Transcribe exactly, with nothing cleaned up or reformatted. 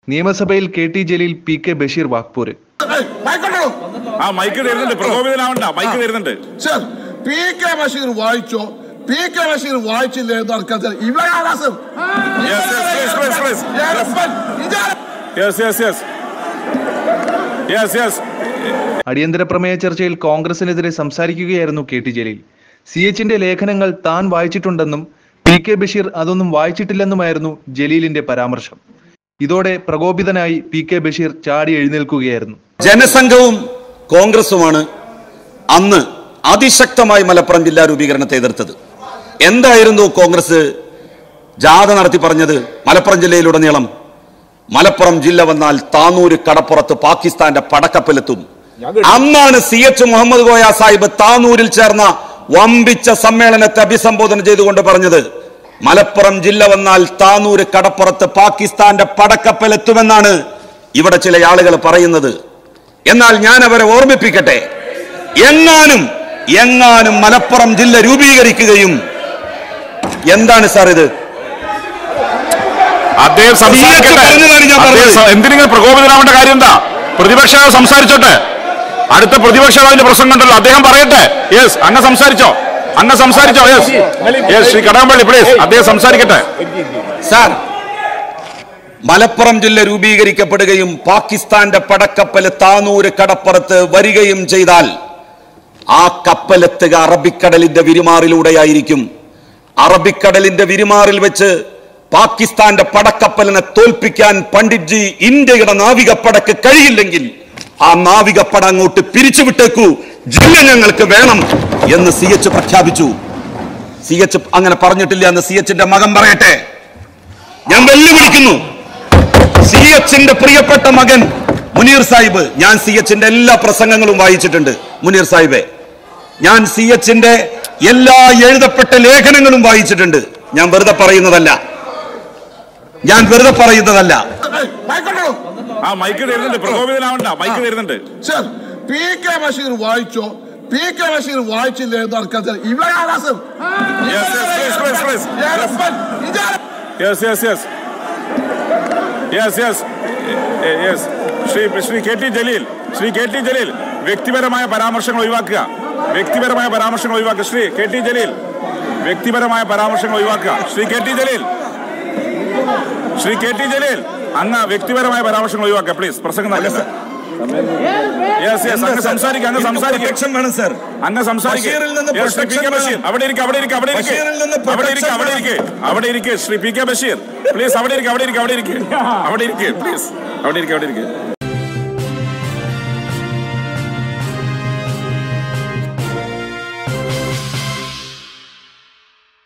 നിയമസഭയിൽ കെ ടി ജലീൽ പി കെ ബഷീർ വാക്പോര്. പി കെ ബഷീർ വായിച്ചോ പി കെ ബഷീർ വായിച്ചില്ലേ? അടിയന്തര പ്രമേയ ചർച്ചയിൽ കോൺഗ്രസിനെതിരെ സംസാരിക്കുകയായിരുന്നു കെ ടി ജലീൽ. സി എച്ചിന്റെ ലേഖനങ്ങൾ താൻ വായിച്ചിട്ടുണ്ടെന്നും പി കെ ബഷീർ അതൊന്നും വായിച്ചിട്ടില്ലെന്നുമായിരുന്നു ജലീലിന്റെ പരാമർശം. ഇതോടെ പ്രകോപിതനായി പി കെ ബഷീർ ചാടി എഴുന്നേൽക്കുകയായിരുന്നു. ജനസംഘവും കോൺഗ്രസുമാണ് അന്ന് അതിശക്തമായി മലപ്പുറം ജില്ലാ രൂപീകരണത്തെ എതിർത്തത്. എന്തായിരുന്നു കോൺഗ്രസ് ജാഥ നടത്തി പറഞ്ഞത്? മലപ്പുറം ജില്ലയിലുടനീളം മലപ്പുറം ജില്ല വന്നാൽ താനൂര് കടപ്പുറത്ത് പാകിസ്ഥാന്റെ പടക്കപ്പലെത്തും. അന്നാണ് സി എച്ച് മുഹമ്മദ് കോയ സാഹിബ് താനൂരിൽ ചേർന്ന വമ്പിച്ച സമ്മേളനത്തെ അഭിസംബോധന ചെയ്തുകൊണ്ട് പറഞ്ഞത്, മലപ്പുറം ജില്ല വന്നാൽ താനൂര് കടപ്പുറത്ത് പാകിസ്ഥാന്റെ പടക്കപ്പലെത്തുമെന്നാണ് ഇവിടെ ചില ആളുകൾ പറയുന്നത്. എന്നാൽ ഞാൻ അവരെ ഓർമ്മിപ്പിക്കട്ടെ, എങ്ങാനും എങ്ങാനും മലപ്പുറം ജില്ല രൂപീകരിക്കുകയും എന്താണ് സാർ ഇത്? എന്തിനെങ്കിലും പ്രകോപിതനാവേണ്ട കാര്യം എന്താ? പ്രതിപക്ഷ സംസാരിച്ചോട്ടെ, അടുത്ത പ്രതിപക്ഷ പ്രസംഗം ഉണ്ടല്ലോ, അദ്ദേഹം പറയട്ടെ. യെസ്, അങ്ങ് സംസാരിച്ചോ, അങ്ങ് സംസാരിച്ചോ. Yes yes Shri Kadakampally please, അദ്ദേഹം സംസാരിക്കട്ടെ. സാർ, മലപ്പുറം ജില്ല രൂപീകരിക്കപ്പെടുകയും പാകിസ്ഥാന്റെ പടക്കപ്പല് താനൂര് കടപ്പുറത്ത് വരികയും ചെയ്താൽ ആ കപ്പലെത്തുക അറബിക്കടലിന്റെ വിരിമാറിലൂടെയായിരിക്കും. അറബിക്കടലിന്റെ വിരിമാറിൽ വെച്ച് പാകിസ്ഥാന്റെ പടക്കപ്പലിനെ തോൽപ്പിക്കാൻ പണ്ഡിറ്റ് ജി ഇന്ത്യയുടെ നാവികപ്പടക്ക് കഴിയില്ലെങ്കിൽ ആ നാവികപ്പട അങ്ങോട്ട് പിരിച്ചുവിട്ടേക്കൂ, ജില്ല ഞങ്ങൾക്ക് വേണം എന്ന് സി എച്ച് പ്രഖ്യാപിച്ചു. സി എച്ച് അങ്ങനെ പറഞ്ഞിട്ടില്ല എന്ന് സി എച്ചിന്റെ മകൻ പറയട്ടെ. ഞാൻ വെല്ലുവിളിക്കുന്നു സി എച്ചിന്റെ പ്രിയപ്പെട്ട മകൻ മുനീർ സാഹിബ്. ഞാൻ സി എച്ചിന്റെ എല്ലാ പ്രസംഗങ്ങളും വായിച്ചിട്ടുണ്ട്. മുനീർ സാഹിബെ, ഞാൻ സി എച്ചിന്റെ എല്ലാ എഴുതപ്പെട്ട ലേഖനങ്ങളും വായിച്ചിട്ടുണ്ട്. ഞാൻ വെറുതെ പറയുന്നതല്ല, ഞാൻ വെറുതെ പറയുന്നതല്ല. പി കെ ബഷീർ വായിച്ചോ പി കെ ബഷീർ വായിച്ചില്ലേ? ശ്രീ കെ ടി ജലീൽ ശ്രീ കെ ടി ജലീൽ വ്യക്തിപരമായ പരാമർശങ്ങൾ ഒഴിവാക്കുക. വ്യക്തിപരമായ പരാമർശങ്ങൾ ഒഴിവാക്കുക. ശ്രീ കെ ടി ജലീൽ വ്യക്തിപരമായ പരാമർശങ്ങൾ ഒഴിവാക്കുക. ശ്രീ കെ ടി ജലീൽ ശ്രീ കെ ടി ജലീൽ അങ്ങ് വ്യക്തിപരമായ പരാമർശങ്ങൾ ഒഴിവാക്കുക പ്ലീസ്. പ്രസംഗം നല്ല സർ. യെസ് യെസ് അങ്ങ് സംസാരിക്കുക, അങ്ങ് സംസാരിക്കുക, അങ്ങ് സംസാരിക്കുക. അവിടെ ഇരിക്കുക, അവിടെ ഇരിക്കുക, അവിടെ ഇരിക്കുക, അവിടെ ഇരിക്കുക, അവിടെ ഇരിക്കുക, അവിടെ ഇരിക്കുക. ശ്രീ പി കെ ബഷീർ പ്ലീസ് അവിടെ ഇരിക്കുക, അവിടെ ഇരിക്കുക, അവിടെ ഇരിക്കുക, അവിടെ ഇരിക്കുക പ്ലീസ്, അവിടെ ഇരിക്കുക, അവിടെ ഇരിക്കുക.